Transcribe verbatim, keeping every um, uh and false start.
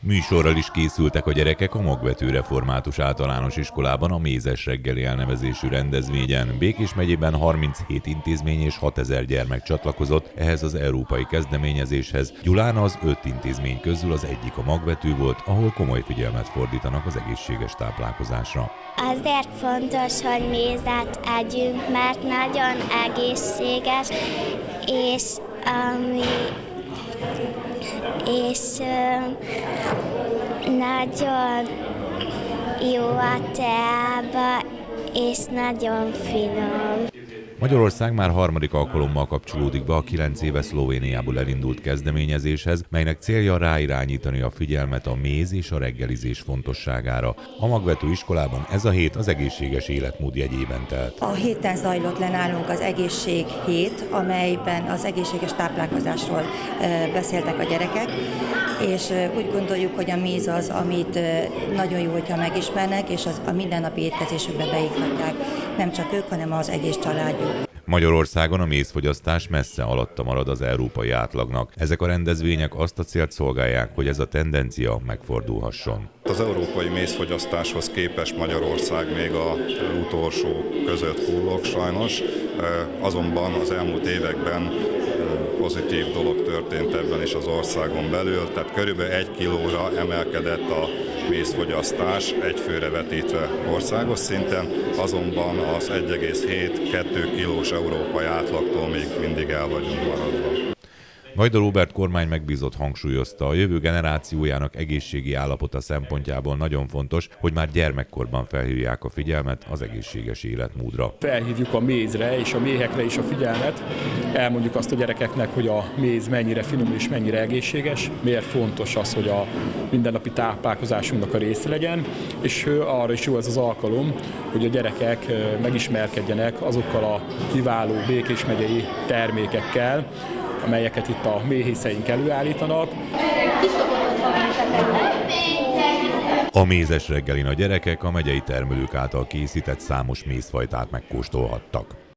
Műsorral is készültek a gyerekek a Magvető Református Általános Iskolában a Mézes reggeli elnevezésű rendezvényen. Békés megyében harminchét intézmény és hatezer gyermek csatlakozott ehhez az európai kezdeményezéshez. Gyulán az öt intézmény közül az egyik a Magvető volt, ahol komoly figyelmet fordítanak az egészséges táplálkozásra. Azért fontos, hogy mézet együnk, mert nagyon egészséges, és ami és uh, nagyon jó a teába, és nagyon finom. Magyarország már harmadik alkalommal kapcsolódik be a kilenc éve Szlovéniából elindult kezdeményezéshez, melynek célja ráirányítani a figyelmet a méz és a reggelizés fontosságára. A Magvető iskolában ez a hét az egészséges életmód jegyében telt. A héten zajlott le nálunk az egészség hét, amelyben az egészséges táplálkozásról beszéltek a gyerekek, és úgy gondoljuk, hogy a méz az, amit nagyon jó, hogyha megismernek, és az a mindennapi étkezésükbe beikhatják. Nem csak ők, hanem az egész családjuk. Magyarországon a mézfogyasztás messze alatta marad az európai átlagnak. Ezek a rendezvények azt a célt szolgálják, hogy ez a tendencia megfordulhasson. Az európai mézfogyasztáshoz képest Magyarország még az utolsó között kullog sajnos, azonban az elmúlt években pozitív dolog történt ebben is az országon belül, tehát körülbelül egy kilóra emelkedett a mézfogyasztás egyfőre vetítve országos szinten, azonban az egy egész hét-kettő kilós európai átlagtól még mindig el vagyunk maradva. Vajda Róbert kormány megbízott hangsúlyozta, a jövő generációjának egészségi állapota szempontjából nagyon fontos, hogy már gyermekkorban felhívják a figyelmet az egészséges életmódra. Felhívjuk a mézre és a méhekre is a figyelmet, elmondjuk azt a gyerekeknek, hogy a méz mennyire finom és mennyire egészséges, miért fontos az, hogy a mindennapi táplálkozásunknak a része legyen, és arra is jó ez az alkalom, hogy a gyerekek megismerkedjenek azokkal a kiváló Békés megyei termékekkel, amelyeket itt a méhészeink előállítanak. A mézes reggelin a gyerekek a megyei termelők által készített számos mézfajtát megkóstolhattak.